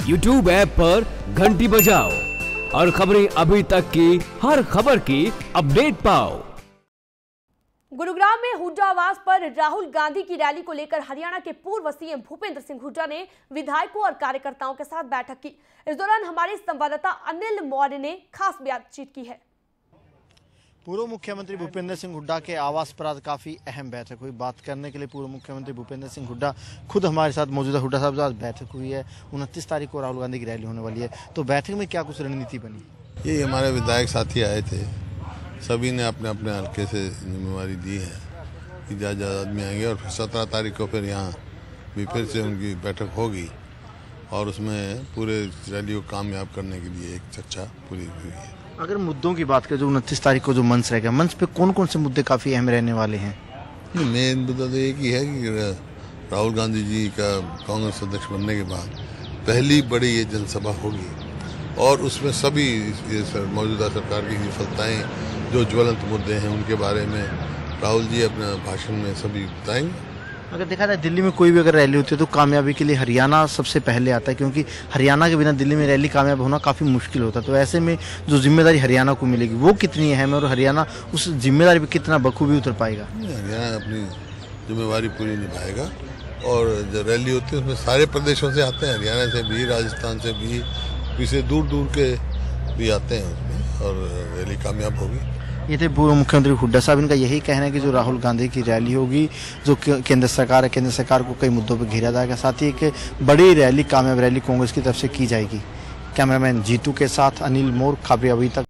YouTube app पर घंटी बजाओ और खबरें अभी तक की हर खबर की अपडेट पाओ। गुरुग्राम में हुड्डा आवास पर राहुल गांधी की रैली को लेकर हरियाणा के पूर्व सीएम भूपेंद्र सिंह हुड्डा ने विधायकों और कार्यकर्ताओं के साथ बैठक की। इस दौरान हमारे संवाददाता अनिल मौर्य ने खास बातचीत की है। पूर्व मुख्यमंत्री भूपेंद्र सिंह हुड्डा के आवास पर आज काफी अहम बैठक हुई। बात करने के लिए पूर्व मुख्यमंत्री भूपेंद्र सिंह हुड्डा खुद हमारे साथ मौजूद है। हुड्डा साहब, आज बैठक हुई है, 29 तारीख को राहुल गांधी की रैली होने वाली है, तो बैठक में क्या कुछ रणनीति बनी? ये हमारे विधायक साथी आए थे, सभी ने अपने अपने हल्के से जिम्मेवारी दी है कि ज़्यादा आदमी आएंगे और फिर 17 तारीख को फिर यहाँ भी फिर से उनकी बैठक होगी और उसमें पूरे रैली को कामयाब करने के लिए एक चर्चा पूरी हुई है। अगर मुद्दों की बात करें, जो 29 तारीख को जो मंच रहेगा, मंच पे कौन कौन से मुद्दे काफी अहम रहने वाले हैं? मेन मुद्दा तो एक ही है कि राहुल गांधी जी का कांग्रेस अध्यक्ष बनने के बाद पहली बड़ी ये जनसभा होगी और उसमें सभी मौजूदा सरकार की विफलताएं, जो ज्वलंत मुद्दे हैं, उनके बारे में राहुल जी अपने भाषण में सभी बताएंगे। अगर देखा जाए दिल्ली में कोई भी अगर रैली होती है तो कामयाबी के लिए हरियाणा सबसे पहले आता है, क्योंकि हरियाणा के बिना दिल्ली में रैली कामयाब होना काफ़ी मुश्किल होता है। तो ऐसे में जो जिम्मेदारी हरियाणा को मिलेगी वो कितनी अहम है और हरियाणा उस जिम्मेदारी पर कितना बखूबी उतर पाएगा? हरियाणा अपनी जिम्मेवारी पूरी निभाएगा और जो रैली होती है उसमें सारे प्रदेशों से आते हैं, हरियाणा से भी, राजस्थान से भी, पीछे दूर दूर के भी आते हैं उसमें और रैली कामयाब होगी। ये थे पूर्व मुख्यमंत्री हुड्डा साहब। इनका यही कहना है कि जो राहुल गांधी की रैली होगी, जो केंद्र सरकार है, केंद्र सरकार को कई मुद्दों पर घेरा जाएगा, साथ ही एक बड़ी रैली, कामयाब रैली कांग्रेस की तरफ से की जाएगी। कैमरामैन जीतू के साथ अनिल मौर्य, खबरें अभी तक।